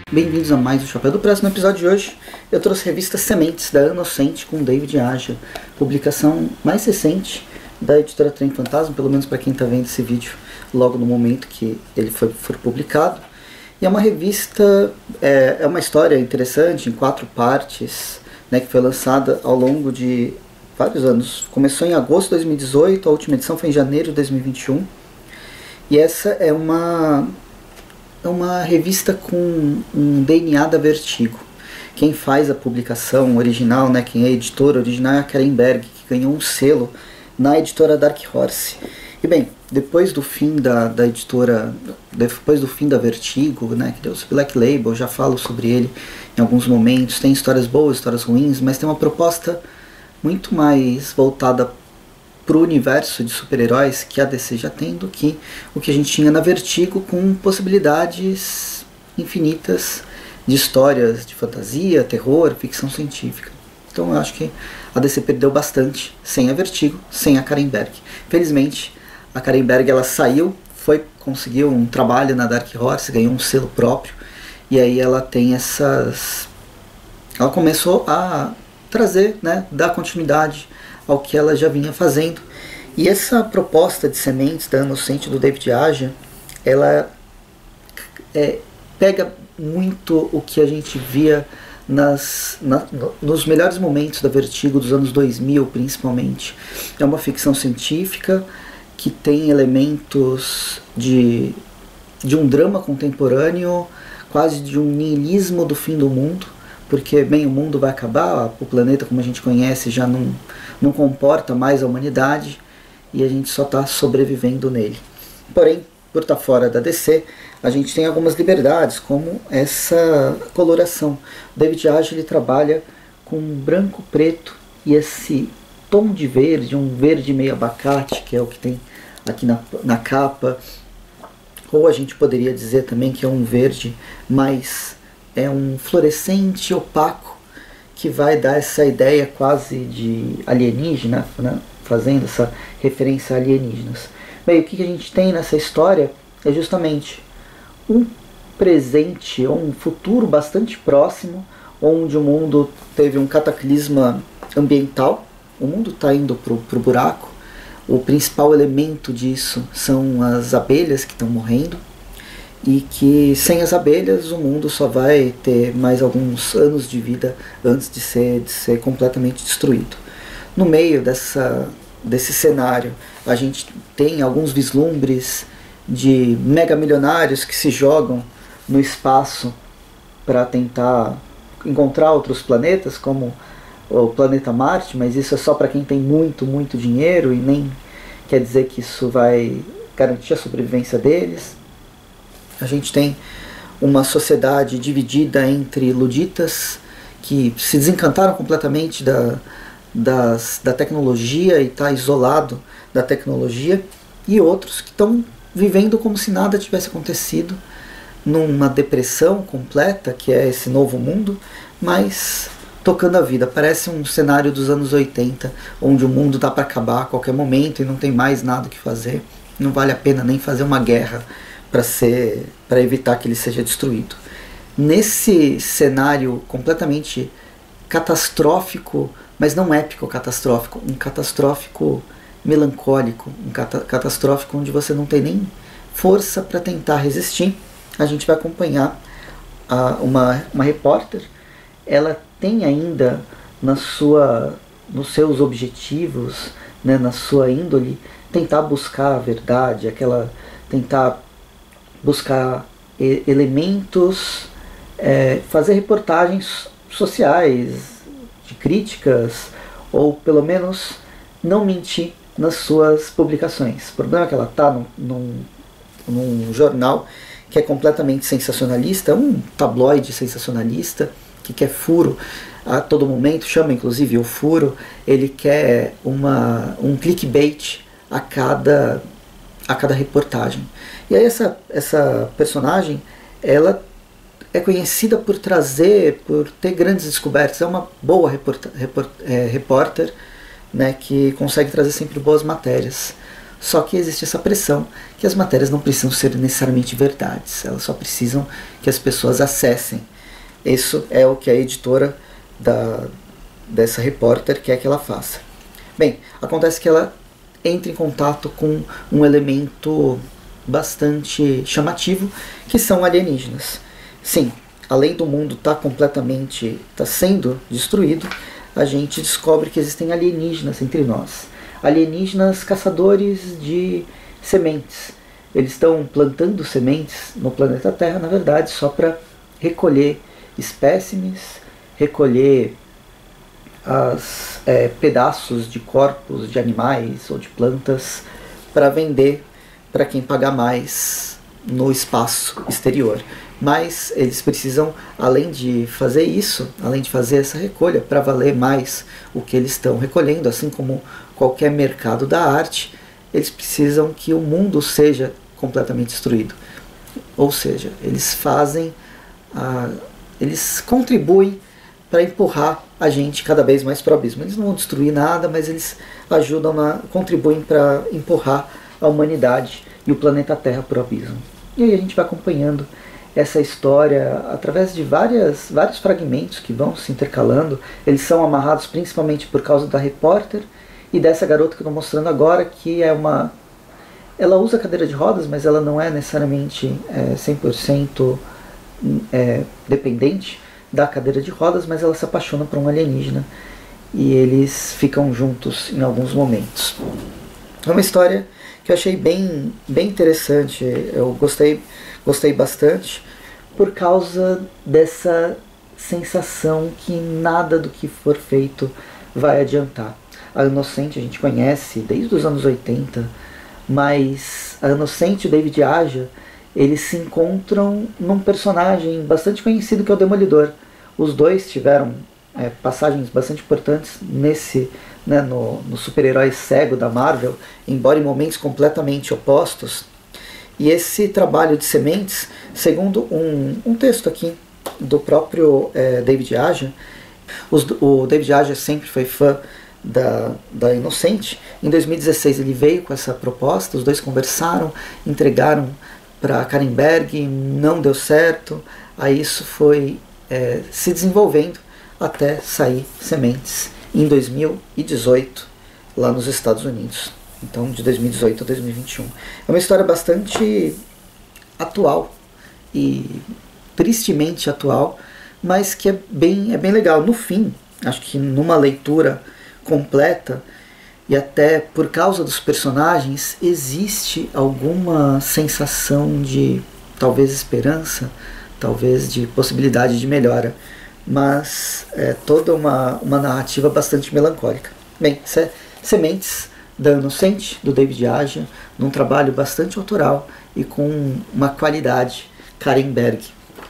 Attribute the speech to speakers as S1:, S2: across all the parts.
S1: Bem-vindos a mais o Chapéu do Presto. No episódio de hoje eu trouxe a revista Sementes da Inocente com David Aja, publicação mais recente da editora Trem Fantasma, pelo menos para quem está vendo esse vídeo logo no momento que ele for publicado. E é uma revista, é uma história interessante em 4 partes, né, que foi lançada ao longo de vários anos. Começou em agosto de 2018, a última edição foi em janeiro de 2021. E essa é uma revista com um DNA da Vertigo. Quem faz a publicação original, né, quem é a editora original é a Karen Berg, que ganhou um selo na editora Dark Horse. E bem, depois do fim da editora, depois do fim da Vertigo, né, que deu-se Black Label, já falo sobre ele em alguns momentos, tem histórias boas, histórias ruins, mas tem uma proposta muito mais voltada para o universo de super-heróis que a DC já tem do que o que a gente tinha na Vertigo, com possibilidades infinitas de histórias de fantasia, terror, ficção científica. Então eu acho que a DC perdeu bastante sem a Vertigo, sem a Karen Berg. Felizmente a Karen Berg ela saiu, conseguiu um trabalho na Dark Horse, ganhou um selo próprio, e aí ela tem ela começou a trazer, né, dar continuidade ao que ela já vinha fazendo. E essa proposta de Sementes da Inocente do David Aja, ela pega muito o que a gente via nos melhores momentos da Vertigo dos anos 2000, principalmente. É uma ficção científica que tem elementos de um drama contemporâneo, quase de um niilismo do fim do mundo, porque, bem, o mundo vai acabar, o planeta como a gente conhece já não comporta mais a humanidade e a gente só está sobrevivendo nele. Porém, por estar fora da DC, a gente tem algumas liberdades, como essa coloração. O David Aja ele trabalha com branco, preto e esse tom de verde, um verde meio abacate, que é o que tem aqui na capa. Ou a gente poderia dizer também que é um verde mais um fluorescente opaco, que vai dar essa ideia quase de alienígena, né? Fazendo essa referência a alienígenas. Bem, o que a gente tem nessa história é justamente um presente ou um futuro bastante próximo, onde o mundo teve um cataclisma ambiental, o mundo está indo para o buraco, o principal elemento disso são as abelhas que estão morrendo, e que sem as abelhas o mundo só vai ter mais alguns anos de vida antes de ser completamente destruído. No meio desse cenário, a gente tem alguns vislumbres de megamilionários que se jogam no espaço para tentar encontrar outros planetas, como o planeta Marte, mas isso é só para quem tem muito, muito dinheiro e nem quer dizer que isso vai garantir a sobrevivência deles. A gente tem uma sociedade dividida entre luditas que se desencantaram completamente da tecnologia e está isolado da tecnologia, e outros que estão vivendo como se nada tivesse acontecido, numa depressão completa, que é esse novo mundo, mas tocando a vida. Parece um cenário dos anos 80, onde o mundo está para acabar a qualquer momento e não tem mais nada o que fazer. Não vale a pena nem fazer uma guerra para evitar que ele seja destruído. Nesse cenário completamente catastrófico, mas não épico catastrófico, um catastrófico melancólico, um catastrófico onde você não tem nem força para tentar resistir, a gente vai acompanhar uma repórter. Ela tem ainda nos seus objetivos, né, na sua índole, tentar buscar a verdade, tentar buscar elementos, fazer reportagens sociais, de críticas, ou pelo menos não mentir nas suas publicações. O problema é que ela está num jornal que é completamente sensacionalista, um tabloide sensacionalista, que quer furo a todo momento, chama inclusive o furo, ele quer um clickbait a cada reportagem. E aí essa personagem, ela é conhecida por ter grandes descobertas, é uma boa repórter, né, que consegue trazer sempre boas matérias. Só que existe essa pressão que as matérias não precisam ser necessariamente verdades, elas só precisam que as pessoas acessem. Isso é o que a editora dessa repórter quer que ela faça. Bem, acontece que ela entra em contato com um elemento bastante chamativo, que são alienígenas. Sim, além do mundo estar sendo destruído, a gente descobre que existem alienígenas entre nós. Alienígenas caçadores de sementes. Eles estão plantando sementes no planeta Terra, na verdade, só para recolher espécimes, recolher pedaços de corpos de animais ou de plantas para vender para quem pagar mais no espaço exterior. Mas eles precisam, além de fazer isso, além de fazer essa recolha, para valer mais o que eles estão recolhendo, assim como qualquer mercado da arte, eles precisam que o mundo seja completamente destruído. Ou seja, eles eles contribuem para empurrar a gente cada vez mais para o abismo. Eles não vão destruir nada, mas eles contribuem para empurrar a humanidade e o planeta Terra para o abismo. E aí a gente vai acompanhando essa história através de vários fragmentos que vão se intercalando. Eles são amarrados principalmente por causa da repórter e dessa garota que eu estou mostrando agora, que ela usa cadeira de rodas, mas ela não é necessariamente 100% dependente da cadeira de rodas, mas ela se apaixona por um alienígena e eles ficam juntos em alguns momentos. É uma história que eu achei bem interessante, eu gostei bastante por causa dessa sensação que nada do que for feito vai adiantar. A Inocente a gente conhece desde os anos 80, mas a Inocente e o David Aja, eles se encontram num personagem bastante conhecido que é o Demolidor. Os dois tiveram passagens bastante importantes no super-herói cego da Marvel, embora em momentos completamente opostos. E esse trabalho de sementes, segundo um texto aqui do próprio David Aja, o David Aja sempre foi fã da Inocente. Em 2016 ele veio com essa proposta, os dois conversaram, entregaram para Karen Berg, não deu certo, aí isso foi se desenvolvendo até sair Sementes em 2018 lá nos Estados Unidos. Então de 2018 a 2021. É uma história bastante atual e tristemente atual, mas que é bem legal. No fim, acho que numa leitura completa e até por causa dos personagens, existe alguma sensação de talvez esperança, talvez de possibilidade de melhora, mas é toda uma narrativa bastante melancólica. Bem, Sementes da Inocente, do David Aja, num trabalho bastante autoral e com uma qualidade Karen Berg,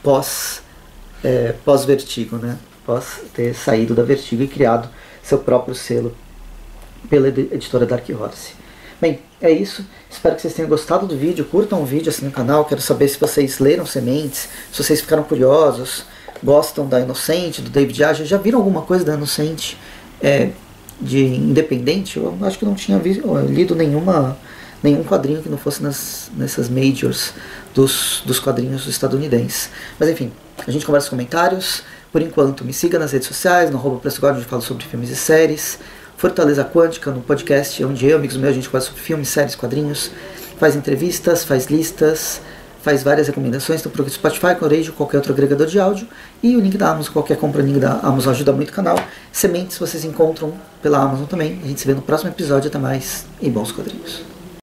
S1: pós-Vertigo, né? Pós ter saído da Vertigo e criado seu próprio selo pela editora Dark Horse. Bem, é isso. Espero que vocês tenham gostado do vídeo. Curtam o vídeo, assinem o canal. Quero saber se vocês leram Sementes, se vocês ficaram curiosos, gostam da Inocente, do David Aja. Já viram alguma coisa da Inocente de independente? Eu acho que não tinha lido nenhum quadrinho que não fosse nessas majors dos quadrinhos estadunidenses. Mas enfim, a gente conversa nos comentários. Por enquanto, me siga nas redes sociais, no @PressoGod, onde eu falo sobre filmes e séries. Fortaleza Quântica, no podcast, onde eu e amigos meus a gente conversa sobre filmes, séries, quadrinhos, faz entrevistas, faz listas, faz várias recomendações. Então procure Spotify, Corejo, qualquer outro agregador de áudio. E o link da Amazon, qualquer compra link da Amazon ajuda muito o canal. Sementes vocês encontram pela Amazon também. A gente se vê no próximo episódio. Até mais e bons quadrinhos.